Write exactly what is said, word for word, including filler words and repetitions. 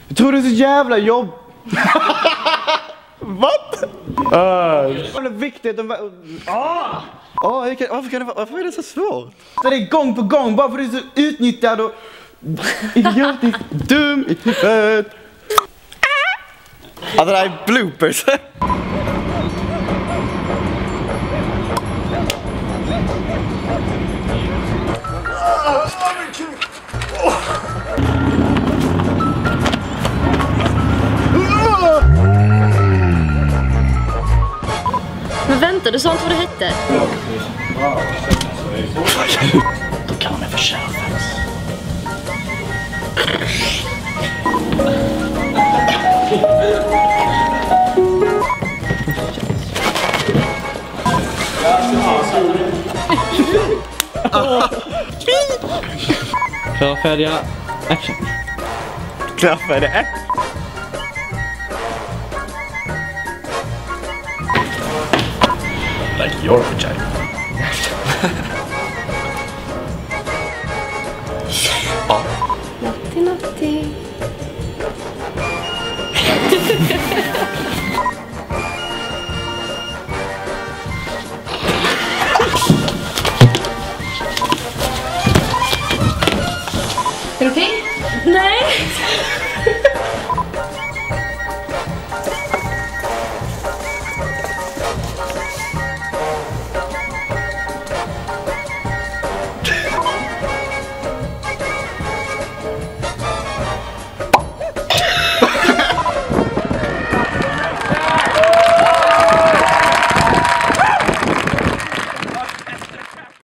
Jag tror det är så jävla jobb. What? Uh, det är viktigt att... Ah! Oh, varför, kan det, varför är det så svårt? Det är gång på gång bara för att du är så utnyttjad och idiotiskt dum i huvudet. Ja, det där är bloopers. Men vänta, du sa inte vad det hette. Då kan man få köpas. Klara, färdiga, action. Klara, färdiga, action. Like your vagina. Ja.